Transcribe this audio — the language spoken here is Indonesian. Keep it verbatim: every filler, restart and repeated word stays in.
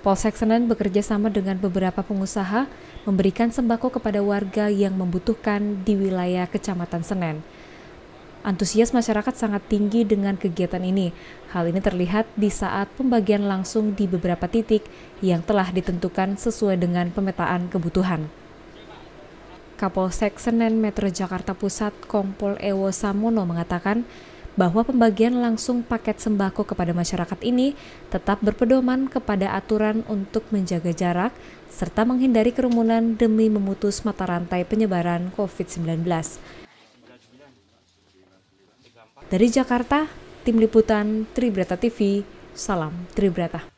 Polsek Senen bekerja sama dengan beberapa pengusaha memberikan sembako kepada warga yang membutuhkan di wilayah Kecamatan Senen. Antusias masyarakat sangat tinggi dengan kegiatan ini. Hal ini terlihat di saat pembagian langsung di beberapa titik yang telah ditentukan sesuai dengan pemetaan kebutuhan. Kapolsek Senen Metro Jakarta Pusat Kompol Ewo Samono mengatakan bahwa pembagian langsung paket sembako kepada masyarakat ini tetap berpedoman kepada aturan untuk menjaga jarak serta menghindari kerumunan demi memutus mata rantai penyebaran covid sembilan belas. Dari Jakarta, Tim Liputan Tribrata T V, salam Tribrata.